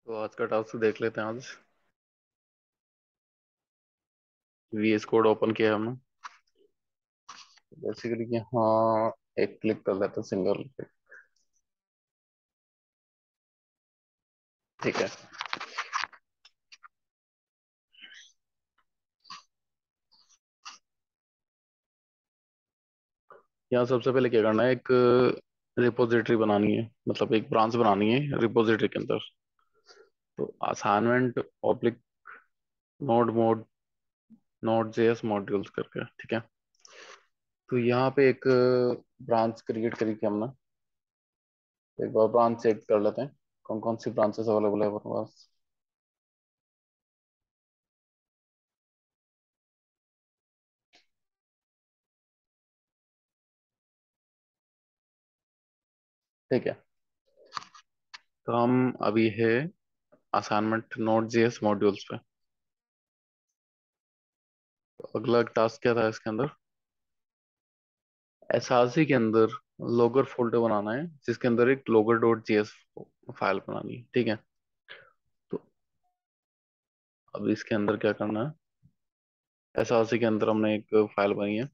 तो आज का टास्क देख लेते हैं आज। VS कोड ओपन किया है हमने। बेसिकली यहाँ एक क्लिक कर लेते हैं, सिंगल क्लिक। ठीक है। यहाँ सबसे पहले क्या करना है, एक रिपोजिटरी बनानी है, मतलब एक ब्रांच बनानी है रिपोजिटरी के अंदर। तो assignment oblique node mode node JS modules करके, ठीक है। तो यहाँ पे एक ब्रांच क्रिएट करी थी हमने। एक बार ब्रांच चेक कर लेते हैं कौन कौन सी ब्रांचेस अवेलेबल है अपने पास। ठीक है। तो हम अभी है असाइनमेंट नोड जेएस मॉड्यूल्स पे। तो अगला टास्क क्या था इसके अंदर, एसआरसी के अंदर लोगर फोल्डर बनाना है जिसके अंदर एक लोगर डॉट जेएस फाइल बनानी है, ठीक है। तो अब इसके अंदर क्या करना है, एसआरसी के अंदर हमने एक फाइल बनाई है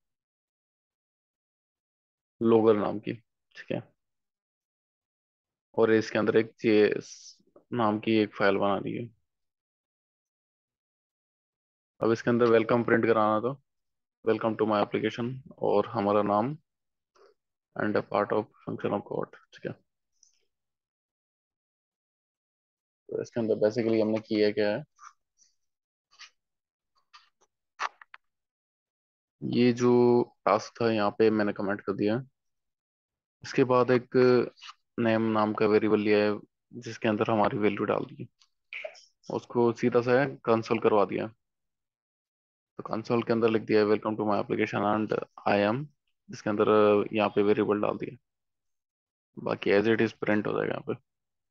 लोगर नाम की, ठीक है। और इसके अंदर एक जेएस नाम की एक फाइल बना दी है। अब इसके अंदर वेलकम प्रिंट कराना था, वेलकम टू माय एप्लीकेशन, और हमारा नाम and a part of function of code, ठीक है। तो इसके अंदर बेसिकली हमने किया क्या है, ये जो टास्क था यहाँ पे मैंने कमेंट कर दिया है। इसके बाद एक नेम नाम का वेरिएबल लिया है जिसके अंदर हमारी वैल्यू डाल दी, उसको सीधा सा कंसोल करवा दिया। तो कंसोल के अंदर लिख दिया welcome to my application and I am, जिसके अंदर यहाँ पे वेरिएबल डाल दिया। बाकी एज इट इज प्रिंट हो जाएगा यहाँ पे।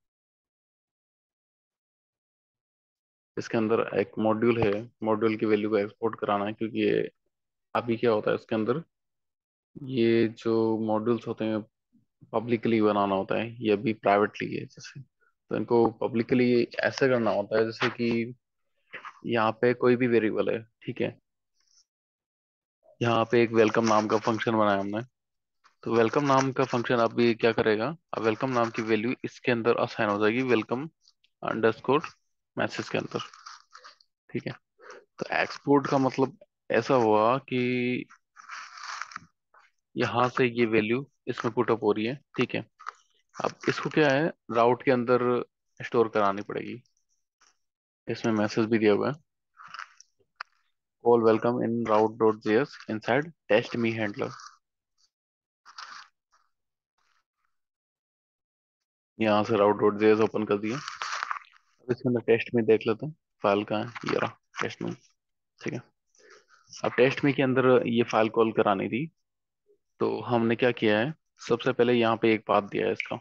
इसके अंदर एक मॉड्यूल है, मॉड्यूल की वैल्यू को एक्सपोर्ट कराना है, क्योंकि ये अभी क्या होता है इसके अंदर, ये जो मॉड्यूल्स होते हैं पब्लिकली बनाना होता है, ये अभी प्राइवेटली है जैसे। तो इनको पब्लिकली ऐसे करना होता है जैसे कि यहाँ पे कोई भी वेरिएबल है, ठीक है। यहाँ पे एक वेलकम नाम का फंक्शन बनाया हमने। तो वेलकम नाम का फंक्शन अब ये क्या करेगा, अब वेलकम नाम की वैल्यू इसके अंदर असाइन हो जाएगी वेलकम अंडरस्कोर मैसेज के अंदर, ठीक है। तो एक्सपोर्ट का मतलब ऐसा हुआ कि यहाँ से ये वैल्यू इसमें पुट अप हो रही है, ठीक है। अब इसको क्या है, राउट के अंदर स्टोर करानी पड़ेगी। इसमें मैसेज भी दिया हुआ है, call welcome in route dot JS inside test me handler. यहाँ से राउट डॉट जेएस ओपन कर दिया। अब इसके अंदर टेस्ट में देख लेते हैं फाइल कहाँ है, ये रहा टेस्ट में, ठीक है। अब टेस्ट में के अंदर ये फाइल कॉल करानी थी। तो हमने क्या किया है, सबसे पहले यहाँ पे एक पाथ दिया है इसका।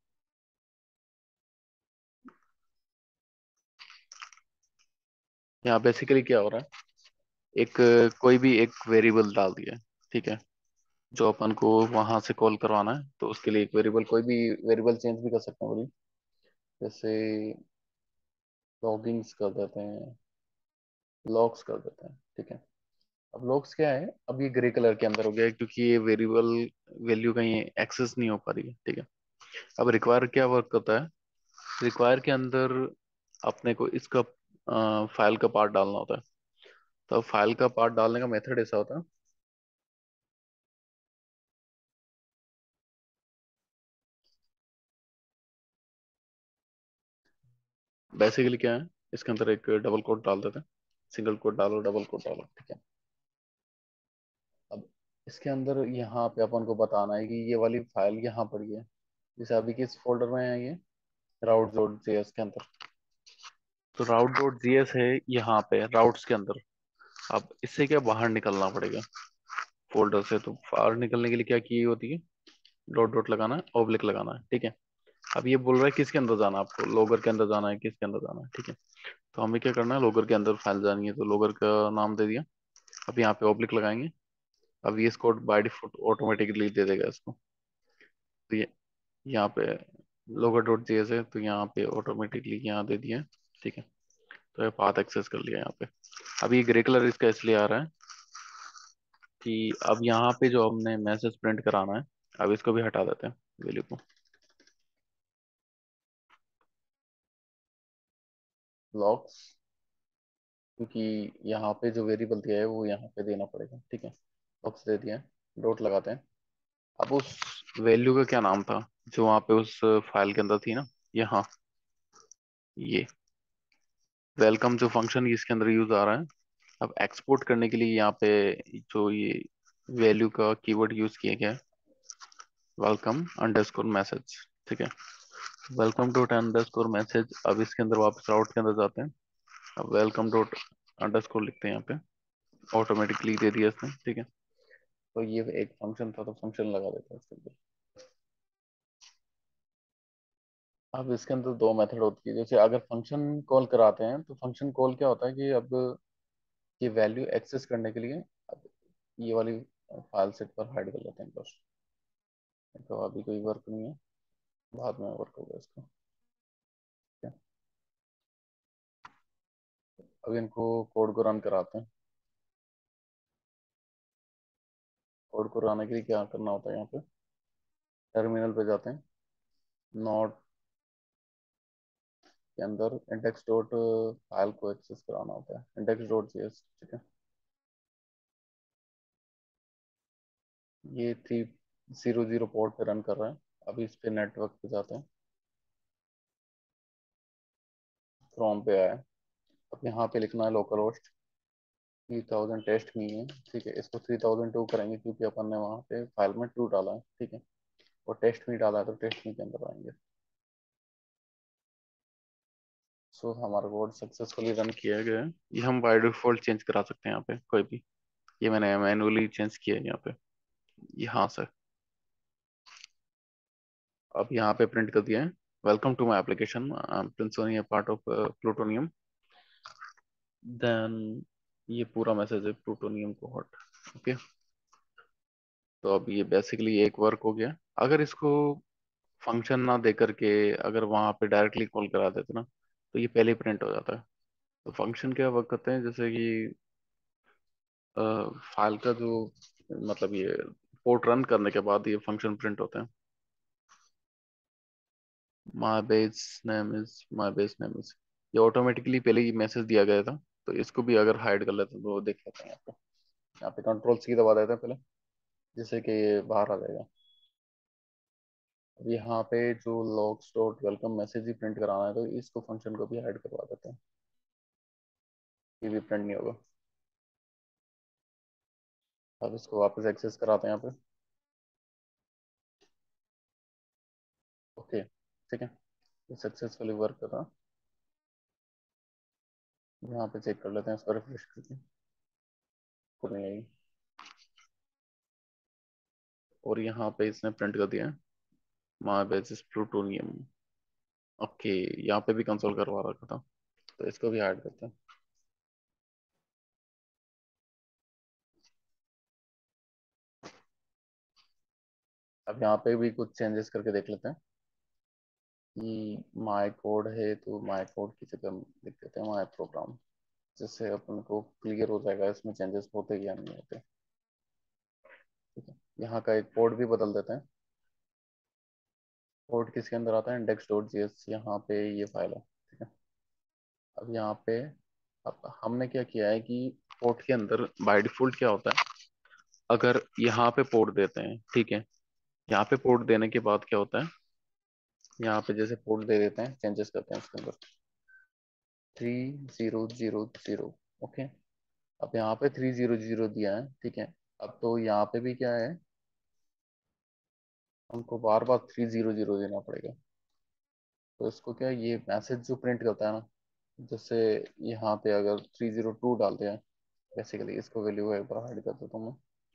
यहाँ बेसिकली क्या हो रहा है, एक कोई भी एक वेरिएबल डाल दिया है, ठीक है, जो अपन को वहां से कॉल करवाना है। तो उसके लिए एक वेरिएबल, कोई भी वेरिएबल चेंज भी कर सकते हैं बोलिए। जैसे लॉगिंग्स कर देते हैं, लॉग्स कर देते हैं, ठीक है। अब लॉग्स क्या है, अब ये ग्रे कलर के अंदर हो गया है क्योंकि ये वेरिएबल वैल्यू कहीं एक्सेस नहीं हो पा रही है, ठीक है। अब रिक्वायर क्या वर्क करता है, रिक्वायर के अंदर अपने को इसका फाइल का पार्ट डालना होता है। तो फाइल का पार्ट डालने का मेथड ऐसा होता है, बेसिकली क्या है, इसके अंदर एक डबल कोट डाल देते हैं, सिंगल कोट डालो डबल कोट डालो, ठीक है। अब इसके अंदर यहाँ पे अपन को बताना है कि ये वाली फाइल यहाँ पड़ी है, जैसे अभी किस फोल्डर में है ये, राउट डॉट जेएस के अंदर। तो राउट डॉट जेएस है यहाँ पे राउट्स के अंदर। अब इससे क्या बाहर निकलना पड़ेगा फोल्डर से। तो बाहर निकलने के लिए क्या की होती है, डॉट डॉट लगाना है, ऑब्लिक लगाना है, ठीक है। अब ये बोल रहा है किसके अंदर जाना है, आपको लोगर के अंदर जाना है, किसके अंदर जाना है, ठीक है। तो हमें क्या करना है, लोगर के अंदर फाइल जानी है, तो लोगर का नाम दे दिया। अब यहाँ पे ऑब्लिक लगाएंगे। अब VS code by default automatically दे देगा इसको। तो ये यहाँ पे लोगो डॉट जेएस है, तो यहाँ पे ऑटोमेटिकली यहाँ दे दिया है। ठीक है, तो ये पाथ एक्सेस कर लिया यहाँ पे। अब ये ग्रे कलर इसका इसलिए आ रहा है कि अब यहाँ पे जो हमने मैसेज प्रिंट कराना है, अब इसको भी हटा देते हैं वैल्यू को। लॉग्स, क्योंकि यहाँ पे जो वेरिएबल दिया है वो यहाँ पे देना पड़ेगा। ठीक है, लॉग्स दे दिया है, डॉट लगाते हैं। अब उस वैल्यू का क्या नाम था जो वहाँ पे उस फाइल के अंदर थी ना, यहाँ ये वेलकम जो फंक्शन इसके अंदर यूज आ रहा है। अब एक्सपोर्ट करने के लिए यहाँ पे जो ये वैल्यू का कीवर्ड यूज किया गया है, वेलकम अंडरस्कोर मैसेज। ठीक है, वेलकम डॉट अंडरस्कोर मैसेज। अब इसके अंदर वापस राउट के अंदर जाते हैं। अब वेलकम डॉट अंडरस्कोर लिखते हैं यहाँ पे, ऑटोमेटिकली दे दिया इसने। ठीक है, तो ये एक फंक्शन था, तो फंक्शन लगा देता है इसके अंदर। अब इसके अंदर दो मेथड होती है। जैसे अगर फंक्शन कॉल कराते हैं, तो फंक्शन कॉल क्या होता है कि अब ये वैल्यू एक्सेस करने के लिए अब ये वाली फाइल सेट पर हाइड कर लेते हैं बस। तो अभी कोई वर्क नहीं है, बाद में वर्क होगा इसका। ठीक है, अब इनको कोड को रन कराते हैं। कोड को रन के लिए क्या करना होता है, यहाँ पे टर्मिनल पे जाते हैं। नोट के अंदर इंडेक्स डॉट फाइल को एक्सेस कराना होता है, इंडेक्स डॉट जेएस। ठीक है, ये 300 पोर्ट पे रन कर रहा है। अभी इस पे नेटवर्क पे जाते हैं, क्रोम पे आया। अब यहाँ पे लिखना है लोकल होस्ट 3000 टेस्ट मी है। ठीक है, इसको 3002 करेंगे क्योंकि अपन ने वहाँ पे फाइल में 2 डाला है। ठीक है, और टेस्ट मी डाला है तो टेस्ट मी के अंदर आएंगे। सो हमारा कोड सक्सेसफुली रन किया गया है। ये हम बाय डिफॉल्ट चेंज करा सकते हैं यहाँ पे कोई भी। ये मैंने मैनुअली चेंज किया है यहाँ पे, यहाँ से। अब यहाँ पे प्रिंट कर दिया है, welcome to my application, principal part of plutonium. Then ये पूरा मैसेज है प्लूटोनियम को हॉट। ओके, तो अब ये बेसिकली एक वर्क हो गया। अगर इसको फंक्शन ना दे करके अगर वहां पे डायरेक्टली कॉल करा देते ना, तो ये पहले ही प्रिंट हो जाता है। तो फंक्शन क्या वर्क करते हैं, जैसे कि फाइल का जो मतलब ये पोर्ट रन करने के बाद ये फंक्शन प्रिंट होते हैं। माई बेस नेम इज, ये ऑटोमेटिकली पहले ही मैसेज दिया गया था। तो इसको भी अगर हाइड कर लेते हैं तो देख लेते हैं यहाँ पे। यहाँ पे कंट्रोल सी दबा देते हैं पहले, जिससे कि ये बाहर आ जाएगा। अब यहाँ पे जो लॉग्स डॉट वेलकम मैसेज ही प्रिंट कराना है, तो इसको फंक्शन को भी हाइड करवा देते हैं, ये भी प्रिंट नहीं होगा। अब इसको वापस एक्सेस कराते हैं यहाँ पे। ओके, ठीक है, ये सक्सेसफुली वर्क कर रहा है। यहाँ पे चेक कर लेते हैं, इसको रिफ्रेश करके को नहीं आई। और यहाँ पे इसने प्रिंट कर दिया है माई बेसिस प्लूटोनियम। ओके, यहाँ पे भी कंसोल करवा रखा था, तो इसको भी ऐड करते हैं। अब यहाँ पे भी कुछ चेंजेस करके देख लेते हैं कि माई कोड है, तो माई कोड की जगह लिख देते हैं माई प्रोग्राम, जिससे अपन को क्लियर हो जाएगा इसमें चेंजेस होते या नहीं होते। ठीक है, यहाँ का एक कोड भी बदल देते हैं। कोड किसके अंदर आता है, इंडेक्स डॉट जेएस, यहाँ पे ये फाइल है। ठीक है, अब यहाँ पे अब हमने क्या किया है कि पोर्ट के अंदर बाय डिफॉल्ट क्या होता है, अगर यहाँ पे पोर्ट देते हैं। ठीक है, यहाँ पे पोर्ट देने के बाद क्या होता है, यहाँ पे जैसे पोर्ट दे देते हैं, चेंजेस करते हैं इसके अंदर 3000। ओके, अब यहाँ पे 300 दिया है। ठीक है, अब तो यहाँ पे भी क्या है, हमको बार बार 300 देना पड़ेगा। तो इसको क्या, ये मैसेज जो प्रिंट करता है ना, जैसे यहाँ पे अगर 302 डालते हैं, बेसिकली इसको वैल्यू एक बार हाइड कर देता हूँ मैं।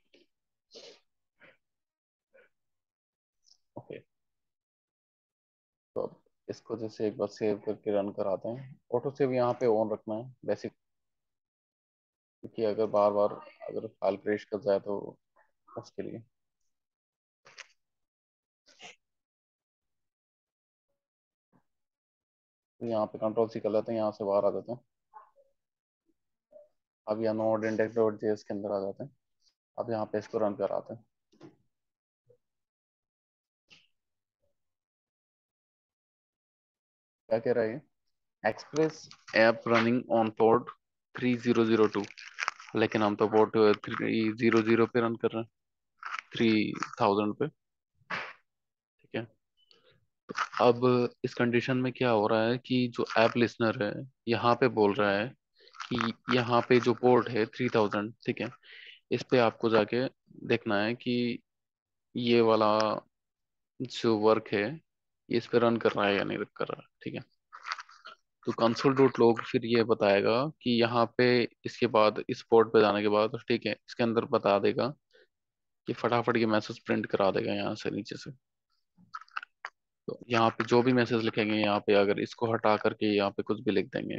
ओके, तो अब इसको जैसे एक बार सेव करके रन कराते हैं। ऑटो सेव यहाँ पे ऑन रखना है बेसिक, क्योंकि अगर बार बार अगर फाइल क्रैश कर जाए तो उसके लिए। तो यहाँ पे कंट्रोल सी कर लेते हैं, यहाँ से बाहर आ जाते हैं। अब यहाँ नोड इंडेक्स डॉट जेएस के अंदर आ जाते हैं। अब यहाँ पे इसको रन कराते हैं। क्या कह रहा है ये? Express app running on port 3002। लेकिन हम तो पोर्ट 300 पे रन कर रहे हैं, 3000 पे। ठीक है। अब इस कंडीशन में क्या हो रहा है कि जो ऐप लिसनर है यहाँ पे बोल रहा है कि यहाँ पे जो पोर्ट है 3000, ठीक है, इस पे आपको जाके देखना है कि ये वाला जो वर्क है ये इस पे रन कर रहा है या नहीं कर रहा है। ठीक है। तो कंसोल डॉट लॉग फिर ये बताएगा कि यहाँ पे इसके बाद इस पोर्ट पे जाने के बाद, ठीक है, इसके अंदर बता देगा कि फटाफट ये मैसेज प्रिंट करा देगा यहाँ से नीचे से। तो यहाँ पे जो भी मैसेज लिखेंगे यहाँ पे, अगर इसको हटा करके यहाँ पे कुछ भी लिख देंगे,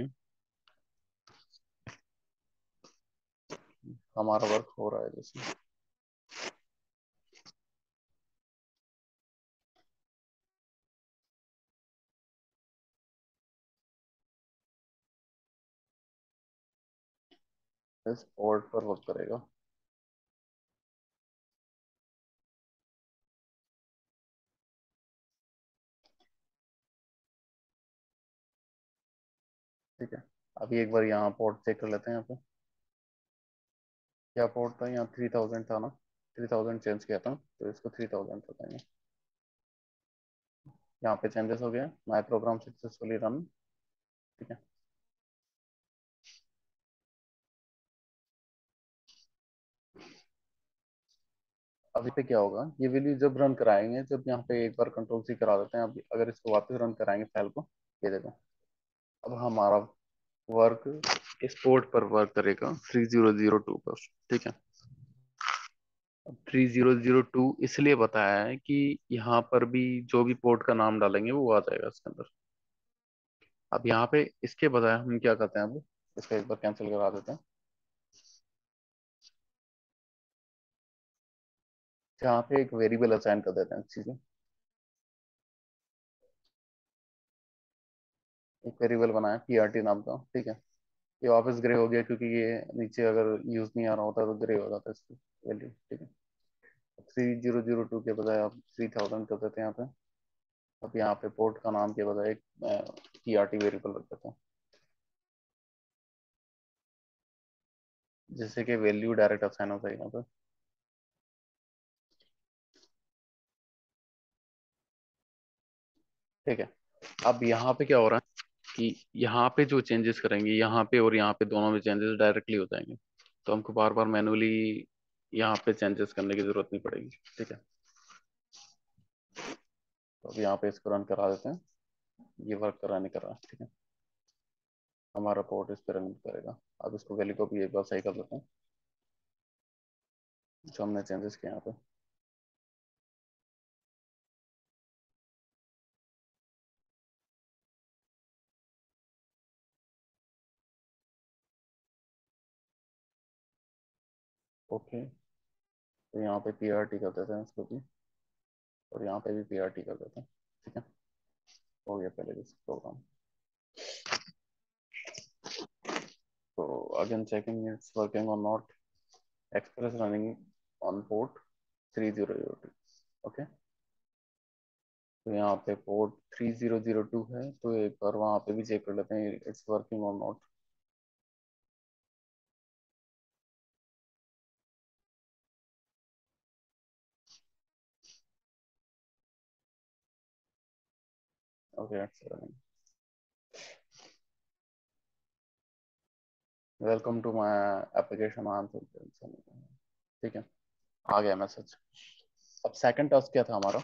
हमारा वर्क हो रहा है जैसे। इस पोर्ट पर वर्क करेगा। ठीक है। अभी एक बार यहाँ पोर्ट चेक कर लेते हैं। यहाँ पे क्या पोर्ट था? यहाँ 3000 था ना, 3000 चेंज किया था, तो इसको 3000 बताएंगे। यहाँ पे चेंजेस हो गया, माई प्रोग्राम सक्सेसफुली रन। ठीक है। अभी पे क्या होगा, ये वैल्यू जब रन कराएंगे, जब यहाँ पे एक बार कंट्रोल सी करा देते हैं, अभी अगर इसको वापस रन कराएंगे फाइल को, ये देखो, अब हमारा वर्क इस पोर्ट पर वर्क करेगा 3002 पर। ठीक है। अब 3002 इसलिए बताया है कि यहाँ पर भी जो भी पोर्ट का नाम डालेंगे वो आ जाएगा इसके अंदर। अब यहाँ पे इसके बजाय हम क्या करते हैं, अब इसका एक बार कैंसिल करा देते हैं। यहाँ पे एक वेरिएबल असाइन कर देते हैं चीजें। एक वेरिएबल बनाया पीआरटी नाम का। ठीक है। ये वापस ग्रे हो गया क्योंकि ये नीचे अगर यूज नहीं आ रहा होता तो ग्रे हो जाता है इसकी वैल्यू। ठीक है। 3002 के बजाय आप 3000 कर देते हैं यहाँ पे। अब यहाँ पे पोर्ट का नाम के बजाय एक पीआरटी वेरिएबल रख देते हैं, जिससे कि वैल्यू डायरेक्ट असाइन हो जाएगा यहाँ पे। ठीक है। अब यहाँ पे क्या हो रहा है कि यहाँ पे जो चेंजेस करेंगे, यहाँ पे और यहाँ पे दोनों में चेंजेस डायरेक्टली हो जाएंगे, तो हमको बार बार मैनुअली यहाँ पे चेंजेस करने की जरूरत नहीं पड़ेगी। ठीक है। तो अब यहाँ पे इसको रन करा देते हैं। ये वर्क कर रहा नहीं कर रहा। ठीक है। हमारा पोर्ट इस पर रन करेगा। अब इसको वैल्यू को भी एक बार सही कर लेते हैं, जो हमने चेंजेस किए यहाँ पे। ओके। तो यहाँ पे पी आर टी कर देते हैं इसको भी, और यहाँ पे भी पी आर टी कर देते हैं। ठीक है। हो गया पहले जैसे प्रोग्राम। तो again checking it's working or not, express running on port 3002। Okay. तो यहाँ पे पोर्ट 3002 है, तो एक बार वहाँ पे भी चेक कर लेते हैं it's working or not. Okay, it's running. Welcome to my application answer. ठीक है। आ गया मैसेज। अब सेकंड टास्क क्या था हमारा?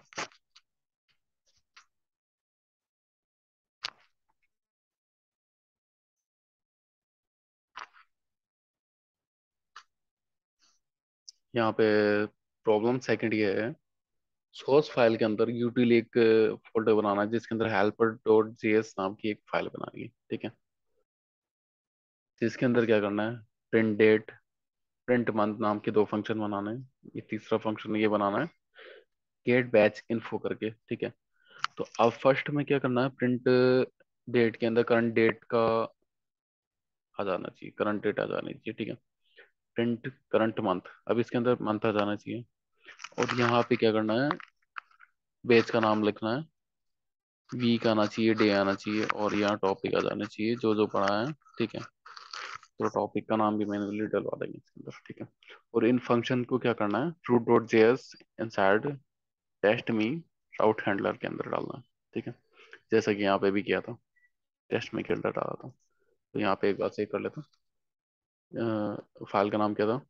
यहाँ पे प्रॉब्लम सेकंड ये है, सोर्स फाइल के अंदर यूटिल एक फोल्डर बनाना है जिसके अंदर हेल्पर डॉट जेएस नाम की एक फाइल बनानी है। ठीक है। जिसके अंदर क्या करना है, प्रिंट डेट, प्रिंट मंथ नाम के दो फंक्शन बनाने हैं। ये तीसरा फंक्शन ये बनाना है गेट बैच इन्फो करके। ठीक है। तो अब फर्स्ट में क्या करना है, प्रिंट डेट के अंदर करंट डेट का आ जाना चाहिए, करंट डेट आ जानी चाहिए, ठीक है। प्रिंट करंट मंथ, अब इसके अंदर मंथ आ जाना चाहिए। और यहाँ पे क्या करना है, पेज का नाम लिखना है, वीक आना चाहिए, डे आना चाहिए, और यहाँ टॉपिक आ जाना चाहिए जो जो पढ़ा है, ठीक है। तो टॉपिक का नाम भी मैन्युअली डलवा देंगे इसके अंदर, ठीक है। और इन फंक्शन को क्या करना है, route dot JS inside test me route handler के अंदर डालना है, ठीक है। जैसा कि यहाँ पे भी किया था, टेस्ट में के अंदर डाला था। तो यहाँ पे एक बार सेव कर लेता हूँ, फाइल का नाम क्या था,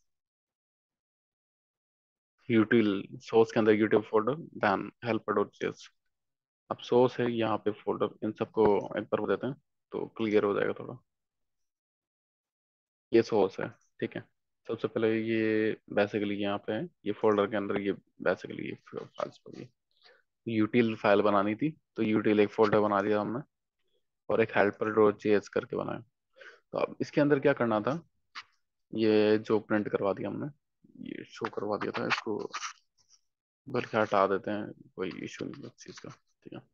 यूटिल, सोर्स के अंदर util folder, then helper dot JS. अब सोर्स है यहाँ पे फोल्डर, इन सबको एक बार हो देते हैं तो क्लियर हो जाएगा थोड़ा। ये सोर्स है, ठीक है। सबसे पहले ये बेसिकली यहाँ पे है, ये फोल्डर के अंदर, ये बेसिकली ये फाइल्स पर ये यूटिल फाइल बनानी थी, तो यूटिल एक फोल्डर बना दिया हमने, और एक हेल्पर डॉट जेएस करके बनाया। तो अब इसके अंदर क्या करना था, ये जो प्रिंट करवा दिया हमने, ये शो करवा दिया था, इसको बल्कि हटा देते हैं, कोई इशू नहीं है इस चीज़ का, ठीक है।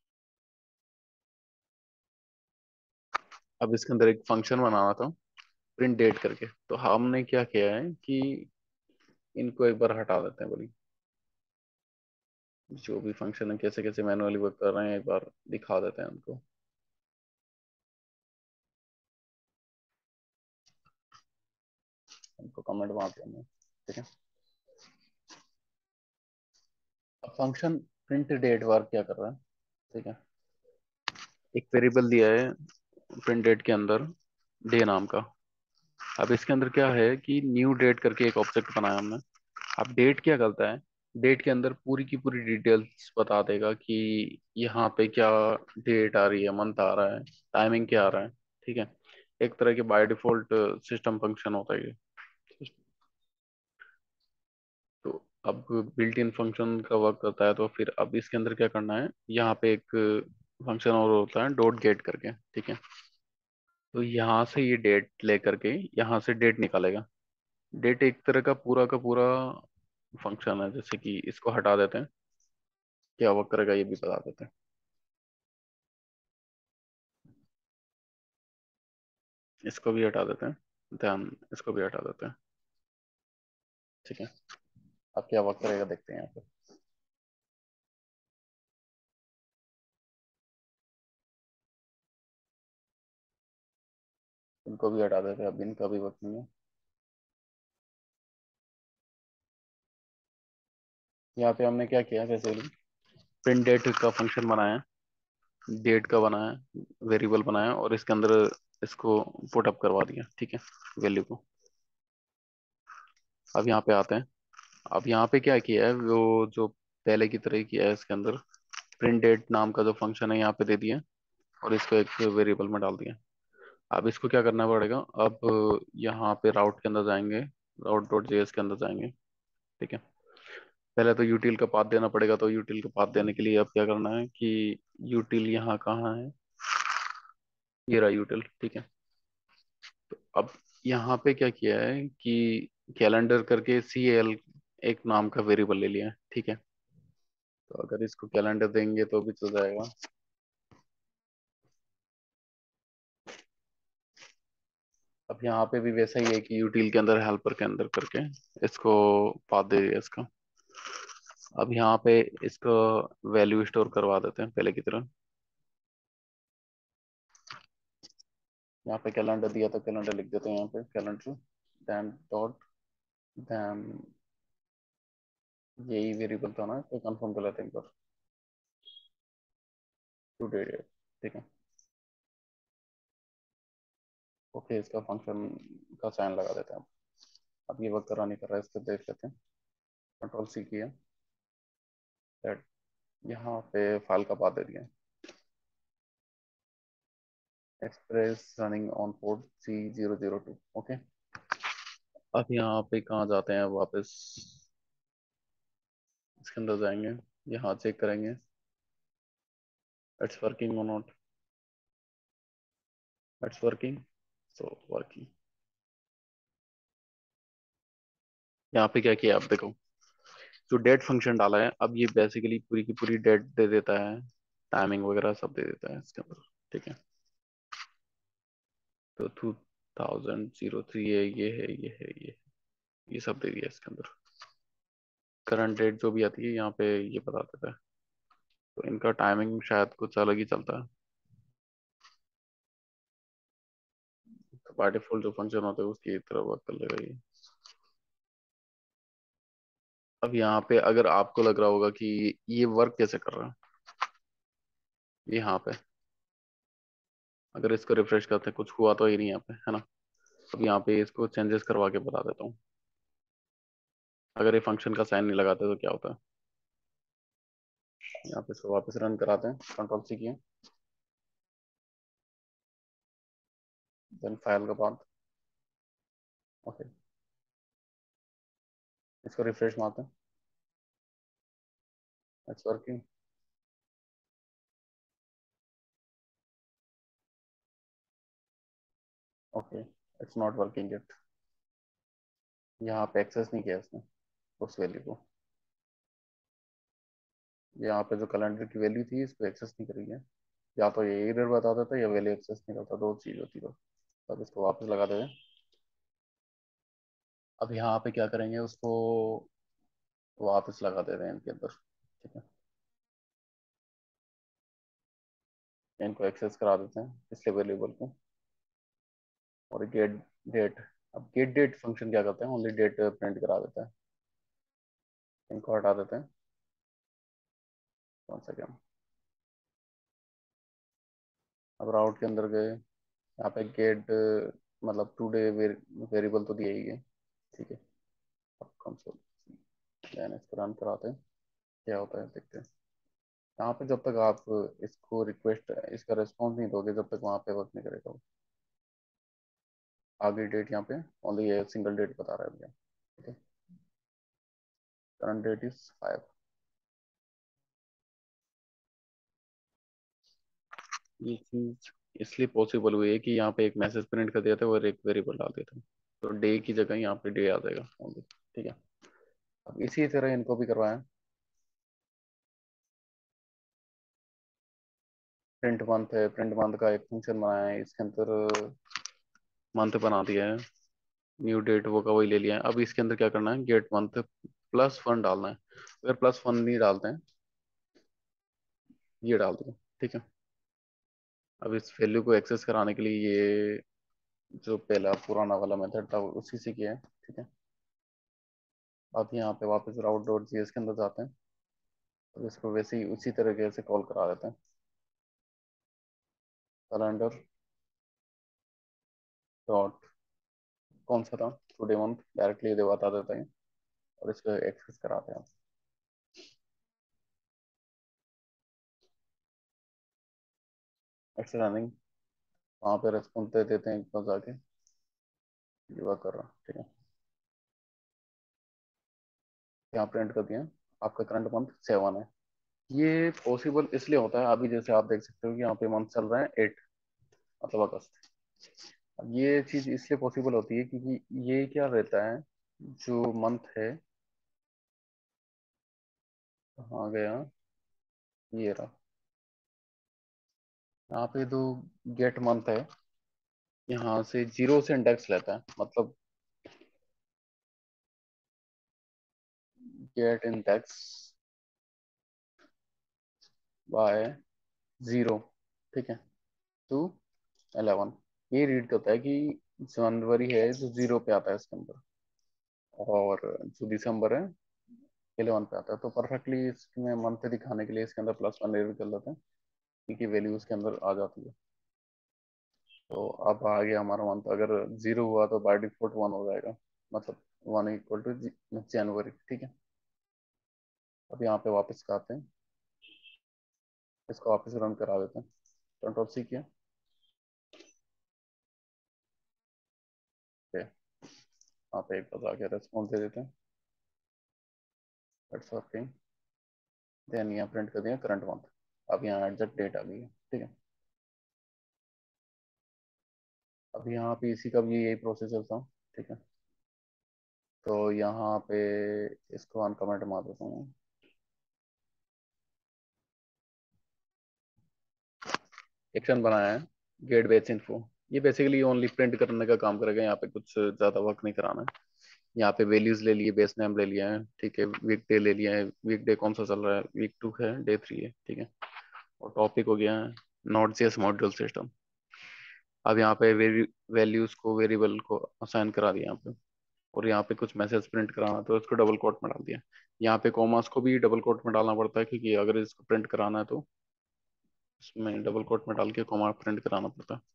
अब इसके अंदर एक फंक्शन बनाना था, प्रिंट डेट करके, तो हमने क्या किया है कि इनको एक बार हटा देते हैं, बोली जो भी फंक्शन है कैसे कैसे मैनुअली वर्क कर रहे हैं एक बार दिखा देते हैं उनको। उनको कमेंट मार देंगे, ठीक है। अब फंक्शन प्रिंट डेट वर्क क्या कर रहा है, ठीक है। एक वेरिएबल दिया है प्रिंट डेट के अंदर, डे नाम का। अब इसके अंदर क्या है कि न्यू डेट करके एक ऑब्जेक्ट बनाया हमने। अब डेट क्या करता है, डेट के अंदर पूरी की पूरी डिटेल्स बता देगा कि यहाँ पे क्या डेट आ रही है, मंथ आ रहा है, टाइमिंग क्या आ रहा है, ठीक है। एक तरह के बाय डिफॉल्ट सिस्टम फंक्शन होता है ये। तो अब बिल्ट इन फंक्शन का वर्क करता है, तो फिर अब इसके अंदर क्या करना है, यहाँ पे एक फंक्शन और होता है डॉट गेट करके, ठीक है। तो यहाँ से ये डेट लेकर के यहाँ से डेट निकालेगा। डेट एक तरह का पूरा फंक्शन है, जैसे कि इसको हटा देते हैं, क्या वर्क करेगा ये भी बता देते हैं। इसको भी हटा देते हैं, ध्यान, इसको भी हटा देते हैं, ठीक है। अब क्या वर्क करेगा देखते हैं यहाँ पे। इनको भी हटा देते हैं, अब इनका भी वर्क नहीं है। यहाँ पे हमने क्या किया, जैसे प्रिंट डेट का फंक्शन बनाया, डेट का बनाया, वेरिएबल बनाया, और इसके अंदर इसको पुट अप करवा दिया, ठीक है, वैल्यू को। अब यहाँ पे आते हैं। अब यहाँ पे क्या किया है, वो जो पहले की तरह ही किया है, इसके अंदर प्रिंट डेट नाम का जो फंक्शन है यहाँ पे दे दिया, और इसको एक वेरिएबल में डाल दिया। अब इसको क्या करना पड़ेगा, अब यहाँ पे राउट के अंदर जाएंगे, राउट डॉट जेएस के अंदर जाएंगे, ठीक है। पहले तो यूटिल का पाथ देना पड़ेगा, तो यूटिल का पाथ देने के लिए अब क्या करना है कि यूटिल यहाँ कहाँ है, ये रहा यूटिल, ठीक है। तो अब यहाँ पे क्या किया है कि कैलेंडर करके CL एक नाम का वेरिएबल ले लिया है, ठीक है। तो अगर इसको कैलेंडर देंगे तो भी चल जाएगा। अब यहाँ पे भी वैसा ही है कि यूटिल के अंदर हेल्पर के अंदर करके इसको पाथ दे दिया इसका। अब यहाँ पे इसको वैल्यू स्टोर करवा देते हैं पहले की तरह। यहाँ पे कैलेंडर दिया तो कैलेंडर लिख देते हैं यहाँ पे, कैलेंडर देन डॉट, देन यही वेरिएबल था ना, तो कंफर्म कर लेते हैं एक बार, टू डेट, ठीक है। ओके, इसका फंक्शन का साइन लगा देते हैं। अब ये वर्क कर रहा नहीं कर रहा है, इसको देख लेते हैं। कंट्रोल C किया, दैट यहाँ पे फाइल का पाथ दे दिया, express running on port C002, okay. अब यहाँ पे कहाँ जाते हैं वापस, इसके अंदर जाएंगे, यहाँ चेक करेंगे it's working or not, it's working, so working. यहाँ पे क्या किया आप देखो, जो डेट फंक्शन डाला है, अब ये बेसिकली पूरी की पूरी डेट दे देता है, टाइमिंग वगैरह सब दे देता है इसके अंदर। ठीक है। तो 2003 है, ये है, ये है, ये सब दे दिया इसके अंदर। करंट डेट जो भी आती है यहाँ पे ये बता देता है। तो इनका टाइमिंग शायद कुछ अलग ही चलता है। तो बाय डिफॉल्ट जो फंक्शन होता है उसकी तरह वर्क कर लेगा ये। अब यहाँ पे अगर आपको लग रहा होगा कि ये वर्क कैसे कर रहा है, यहाँ पे अगर इसको रिफ्रेश करते हैं कुछ हुआ तो ही नहीं यहाँ पे, है ना। अब यहाँ पे इसको चेंजेस करवा के बता देता हूँ। अगर ये फंक्शन का साइन नहीं लगाते तो क्या होता है। यहाँ पे इसको वापस रन कराते हैं, कंट्रोल सी किए, देन फाइल का बाद, ओके, इसको रिफ्रेश मारते हैं, it's working. Okay, it's not working it. यहाँ पे एक्सेस नहीं किया इसने उस वैल्यू को। यहाँ पे जो कैलेंडर की वैल्यू थी इसको एक्सेस नहीं करी है। या तो ये एरर बता देता या वैल्यू एक्सेस नहीं करता, दो चीज होती है। तो अब इसको वापस लगा देते हैं। अब यहाँ पे क्या करेंगे, उसको वापस लगा देते हैं इनके अंदर, ठीक है। इनको एक्सेस करा देते हैं पिछले वेरिएबल को, और गेट डेट। अब गेट डेट फंक्शन क्या करते हैं, ओनली डेट प्रिंट करा देता है। इनको हटा देते हैं, कौन सा क्या। अब राउट के अंदर गए, यहाँ पे गेट मतलब टुडे वेरिएबल तो दिया ही है, ठीक है। अब कंसोल देन इसको रन कराते हैं, क्या होता है देखते हैं। यहाँ पे जब तक आप इसको रिक्वेस्ट इसका रिस्पॉन्स नहीं दोगे तब तक वहाँ पे वर्क नहीं करेगा वो। आगे डेट यहाँ पे ओनली ये सिंगल डेट बता रहा है भैया, ठीक है। Current date is 5। ये चीज इसलिए पॉसिबल हुई है कि यहाँ पे एक मैसेज प्रिंट कर दिया था और एक वेरिएबल डाल दिया था। तो डे की जगह यहाँ पे डे आ जाएगा ओनली, ठीक है। अब इसी तरह इनको भी करवाएं। प्रिंट मंथ है, प्रिंट मंथ का एक फंक्शन बनाया है, इसके अंदर मंथ बना दिया है। न्यू डेट वो का वही ले लिया है। अब इसके अंदर क्या करना है, गेट मंथ +1 डालना है। अगर +1 नहीं डालते हैं, ये डाल दो, ठीक है। अब इस वैल्यू को एक्सेस कराने के लिए ये जो पहला पुराना वाला मेथड था उसी से किया है, ठीक है। अब यहाँ पे वापस route.js के अंदर जाते हैं। अब इसको वैसे ही उसी तरीके से कॉल करा देते हैं। कैलेंडर डॉट कौन सा था, टुडे मंथ, डायरेक्टली ये बता देते हैं और इसको एक्सेस कराते हैं। इट्स रनिंग, वहाँ पे रेस्पॉन्स दे देते हैं एक बार जाके, ये वर्क कर रहा, ठीक है। यहाँ प्रिंट कर दिया, आपका करंट मंथ 7 है। ये पॉसिबल इसलिए होता है, अभी जैसे आप देख सकते हो कि यहाँ पे मंथ चल रहा है 8, मतलब अगस्त। अब ये चीज इसलिए पॉसिबल होती है क्योंकि ये क्या रहता है, जो मंथ है, कहाँ गया, ये रहा। यहाँ पे जो गेट मंथ है, यहाँ से 0 से इंडेक्स लेता है, मतलब गेट इंडेक्स बाय 0, ठीक है, टू 11। ये रीड करता है कि जनवरी है जो 0 पे आता है इसके अंदर, और जो दिसंबर है 11 पे आता है। तो परफेक्टली इसमें मंथ दिखाने के लिए इसके अंदर +1 एड कर लेते हैं, क्योंकि वैल्यू उसके अंदर आ जाती है। तो अब आ गया हमारा मंथ, अगर 0 हुआ तो बाय डिफॉल्ट 1 हो जाएगा, मतलब 1 इक्वल टू जनवरी, ठीक है। अब यहाँ पे वापस आते हैं, इसको वापस रन करा देते हैं, कंट्रोल सी किया, ओके। यहाँ पे एक बार आके रेस्पॉन्स दे देते हैं, इट्स वर्किंग। देन यहाँ प्रिंट कर दिया करंट मंथ। अब यहाँ एग्जैक्ट डेट आ गई है, ठीक है। अब यहाँ पे इसी का भी यही प्रोसेस चलता हूँ, ठीक है। तो यहाँ पे इसको अनकमेंट मार देता हूँ, एक्शन बनाया है गेट बेस इन्फो। ये बेसिकली ओनली प्रिंट करने का काम करेगा, यहाँ पे कुछ ज्यादा वर्क नहीं कराना है। यहाँ पे वैल्यूज ले लिए, बेस नेम ले लिया है, ठीक है, वीक डे ले लिया है, वीक डे कौन सा चल रहा है, वीक 2 है, डे 3 है, ठीक है। और टॉपिक हो गया है नोड जेएस मॉड्यूल सिस्टम। अब यहाँ पे वैल्यूज को वेरिएबल को असाइन करा दिया यहाँ पे। और यहाँ पे कुछ मैसेज प्रिंट कराना तो इसको डबल कोट में डाल दिया। यहाँ पे कॉमास को भी डबल कोट में डालना पड़ता है, क्योंकि अगर इसको प्रिंट कराना है तो इसमें डबल कोट में डाल के कॉमा प्रिंट कराना पड़ता है।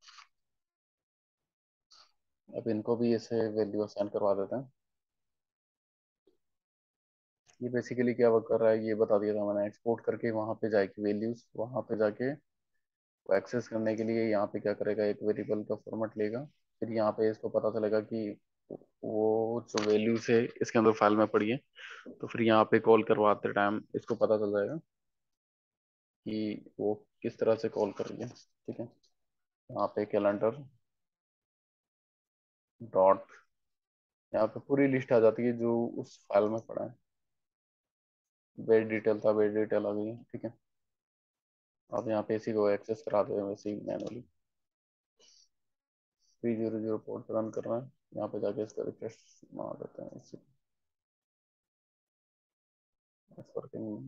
अब इनको भी ऐसे वैल्यू असाइन करवा देते हैं। ये बेसिकली क्या वर्क कर रहा है ये बता दिया था मैंने। एक्सपोर्ट करके वहां पे जाएगी वैल्यूज, वहां पे जाके वो एक्सेस करने के लिए यहाँ पे क्या करेगा, एक वेरिएबल का फॉर्मेट लेगा। फिर यहाँ पे इसको पता चलेगा कि वो जो वैल्यूज है इसके अंदर फाइल में पड़ी है। तो फिर यहाँ पे कॉल करवाते टाइम इसको पता चल जाएगा कि वो किस तरह से कॉल कर रही है, ठीक है। यहाँ पे कैलेंडर डॉट, यहाँ पे पूरी लिस्ट आ जाती है जो उस फाइल में पड़ा है। वेट डिटेल था, वेट डिटेल आ गई है, ठीक है। अब यहाँ पे इसी को एक्सेस करा दो वैसे ही मैनुअली। 300 पोर्ट रन कर रहा है, यहाँ पे जाके इसका रिफ्रेश मार देते हैं इसी वर्किंग।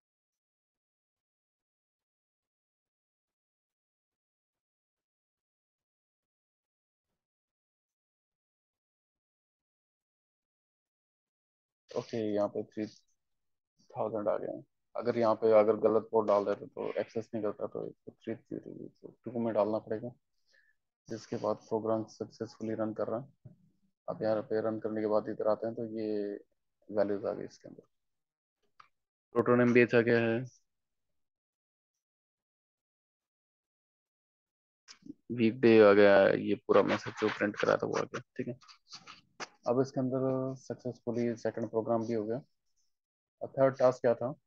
ओके, यहाँ पे 3000 आ गए हैं। अगर यहाँ पे अगर गलत पोर्ट डाल देते तो एक्सेस नहीं करता, तो 302 में डालना पड़ेगा। जिसके बाद प्रोग्राम सक्सेसफुली रन कर रहा है। अब यहाँ पे रन करने के बाद इधर आते हैं तो ये वैल्यूज आ गई इसके अंदर। प्रोटोनेम भी अच्छा गया है, वीक डे आ गया है, ये पूरा मैसेज जो प्रिंट करा था वो आ गया, ठीक है। अब इसके अंदर सक्सेसफुली सेकंड प्रोग्राम भी हो गया। और थर्ड टास्क क्या था?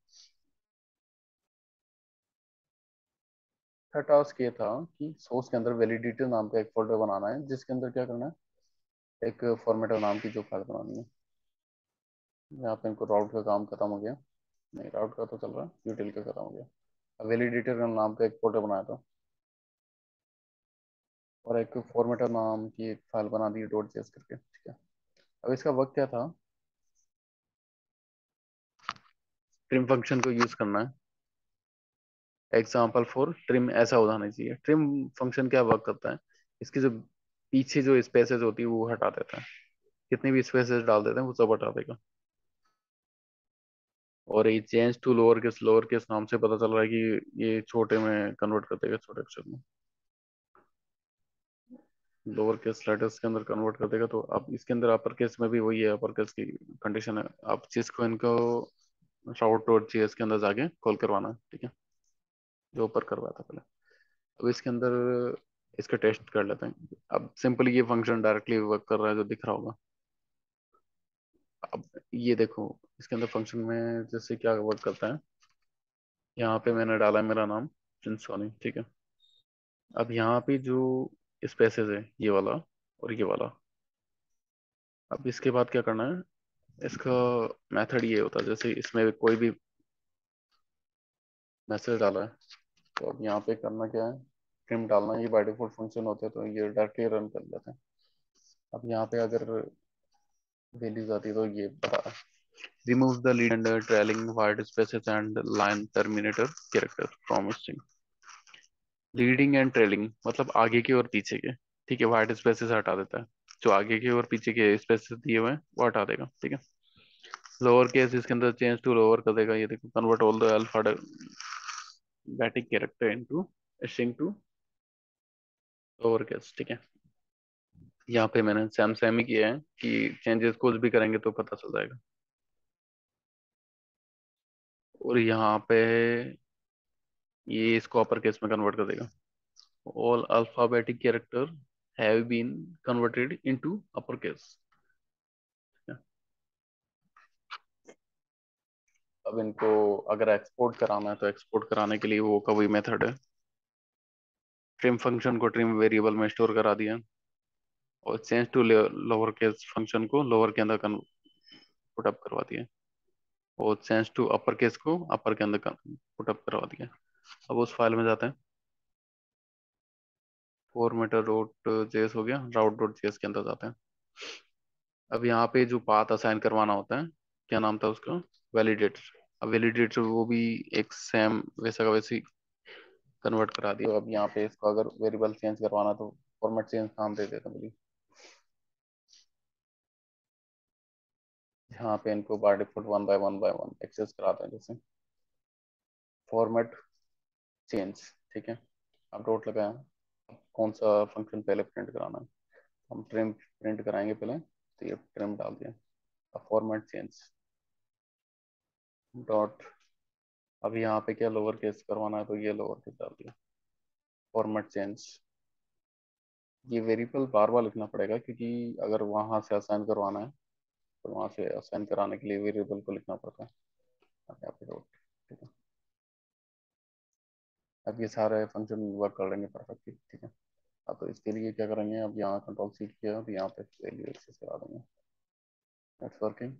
थर्ड टास्क ये था कि सोर्स के अंदर वैलिडिटी नाम का एक फोल्डर बनाना है, जिसके अंदर क्या करना है, एक फॉर्मेटर नाम की जो फाइल बनानी है। यहाँ पे इनको राउट का काम खत्म हो गया। नहीं, राउट का तो चल रहा है, यूटिल का खत्म हो गया। वैलिडेटर नाम का एक फोल्डर बनाया था, और एक फॉर्मेटर नाम की एक फाइल बना दी डॉट जेएस करके, ठीक है। अब इसका वर्क क्या था, ट्रिम फंक्शन को यूज करना है। एग्जाम्पल फॉर ट्रिम ऐसा होना चाहिए। ट्रिम फंक्शन क्या वर्क करता है, इसकी जो पीछे जो स्पेसेस होती है वो हटा देता है। कितनी भी स्पेसेस डाल देते हैं वो सब हटा देगा। और ये चेंज टू लोअर केस नाम से पता चल रहा है कि ये छोटे में कन्वर्ट कर देगा, छोटे अक्षर में लोअर केस लेटर्स के अंदर कन्वर्ट कर देगा। तो अब इसके अंदर अपर केस में भी वही है, अपर केस की कंडीशन है। आप जिसको इनको राउट डॉट जेएस के अंदर जाके कॉल करवाना है, ठीक है, जो ऊपर करवाया था पहले। अब इसके अंदर इसका टेस्ट कर लेते हैं। अब सिंपली ये फंक्शन डायरेक्टली वर्क कर रहा है जो दिख रहा होगा। अब ये देखो, इसके अंदर फंक्शन में जैसे क्या वर्क करता है, यहाँ पे मैंने डाला है मेरा नाम सोनी, ठीक है। अब यहाँ पे जो स्पेसेस है ये वाला और ये वाला, अब इसके बाद क्या करना है, इसका मेथड ये होता है जैसे इसमें कोई भी मैसेज डाला है तो अब यहाँ पे करना क्या है, प्रिंट डालना है। ये बाय डिफॉल्ट फंक्शन होते हैं तो ये डायरेक्टली रन कर लेते हैं। अब यहाँ पे अगर वैल्यूज आती है तो ये बता, remove the lead and trailing white spaces and line terminator character from string. Leading and trailing मतलब आगे के और पीछे के, ठीक है, वाइट स्पेसेस हटा देता है। जो आगे के और पीछे के स्पेसेस दिए हुए हैं वो हटा देगा, ठीक है। लोअर केस इसके अंदर चेंज टू लोअर कर देगा, ये देखो, convert all the alphabetic character into string to lower case, ठीक है। यहाँ पे मैंने सेम सेम ही किया है कि चेंजेस कुछ भी करेंगे तो पता चल जाएगा। और यहाँ पे ये इसको अपर केस में कन्वर्ट कर देगा। All alphabetic character have been converted into upper case. अब इनको अगर एक्सपोर्ट कराना है तो एक्सपोर्ट कराने के लिए वो का वही मेथड है। ट्रिम फंक्शन को ट्रिम वेरिएबल में स्टोर करा दिया, और change to lower case function को लोअर के अंदर पुट अप करवा दिया, और चेंज टू अपर केस को अपर के अंदर पुट अप करवा दिया। अब उस फाइल में जाते हैं। फॉर्मेटर डॉट जेएस हो गया, राउट डॉट जेएस के अंदर जाते हैं। अब यहाँ पे जो पाथ असाइन करवाना होता है, क्या नाम था उसका, वैलिडेटर। अब वैलिडेटर वो भी एक सेम वैसा का वैसे कन्वर्ट करा दिया। अब यहाँ पे इसको अगर वेरिएबल चेंज करवाना तो फॉर्मेट चेंज नाम दे देता हूँ। यहाँ पे इनको by default one by one access कराते हैं, जैसे फॉर्मेट चेंज। ठीक है, अब डॉट लगाया। अब कौन सा फंक्शन पहले प्रिंट कराना है, हम ट्रिम प्रिंट कराएंगे पहले, तो ये ट्रिम डाल दिया। अब फॉर्मेट चेंज डॉट, अब यहाँ पे क्या लोअर केस करवाना है तो ये लोअर केस डाल दिया। फॉर्मेट चेंज, ये वेरिएबल बार बार लिखना पड़ेगा क्योंकि अगर वहां से असाइन करवाना है तो वहां से असाइन कराने के लिए वेरिएबल को लिखना पड़ता है। अब यहाँ पे डॉट। ठीक है, अब ये सारे फंक्शन वर्क कर लेंगे परफेक्टली। ठीक है, अब तो इसके लिए क्या करेंगे, अब यहाँ कंट्रोल सी किया, अब यहाँ पे वैल्यू एक्सेस करा देंगे। It's working.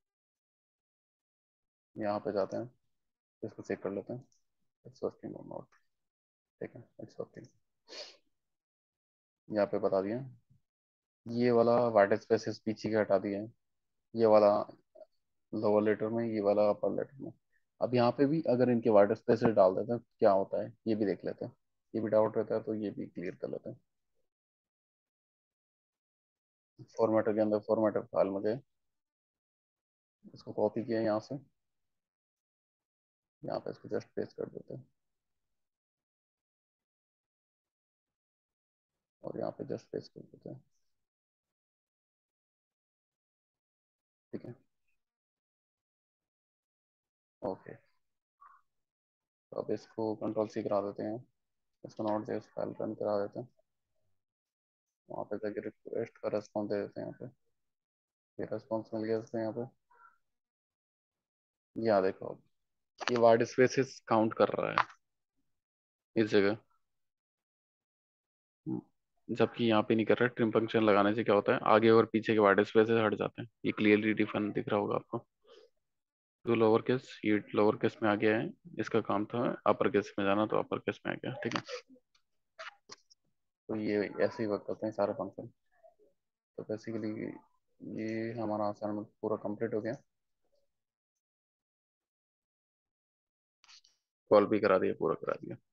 यहाँ पे जाते हैं, इसको चेक कर लेते हैं इट्स वर्किंग और नॉट। ठीक है, इट्स वर्किंग, यहाँ पे बता दिया। ये वाला वाइट स्पेसेस पीछे के हटा दिए हैं, ये वाला लोअर लेटर में, ये वाला अपर लेटर में। अब यहाँ पे भी अगर इनके वाइट स्पेसेस डाल देते हैं तो क्या होता है ये भी देख लेते हैं। ये भी डाउट रहता है तो ये भी क्लियर कर लेते हैं। फॉर्मेटर के अंदर फॉर्मेटर फाइल में गए, इसको कॉपी किया यहाँ से, यहाँ पे इसको जस्ट पेस्ट कर देते हैं और यहाँ पे जस्ट पेस्ट कर देते हैं। ठीक है, ओके। तो अब इसको कंट्रोल सी करा देते हैं, इसको नोट जेएस फाइल रन करा देते हैं। वहाँ पे जाके रिक्वेस्ट का रेस्पॉन्स दे देते हैं। यहाँ पे ये रेस्पॉन्स मिल गया इसको यहाँ पे। यहाँ देखो, अब ये वाइड स्पेसेस काउंट कर रहा है इस जगह, जबकि यहाँ पे नहीं कर रहा। ट्रिम फंक्शन लगाने से क्या होता है, आगे और पीछे के वाइड स्पेसेस हट जाते हैं। ये क्लियरली डिफाइन दिख रहा होगा आपको। तो लोअर केस, ये लोअर केस में आ गया है, इसका काम था अपर केस में जाना, तो अपर केस में आ गया। ठीक है, तो ये ऐसे ही वर्क करते हैं सारे फंक्शन। तो बेसिकली ये हमारा असाइनमेंट पूरा कंप्लीट हो गया। कॉल भी करा दिया, पूरा करा दिया।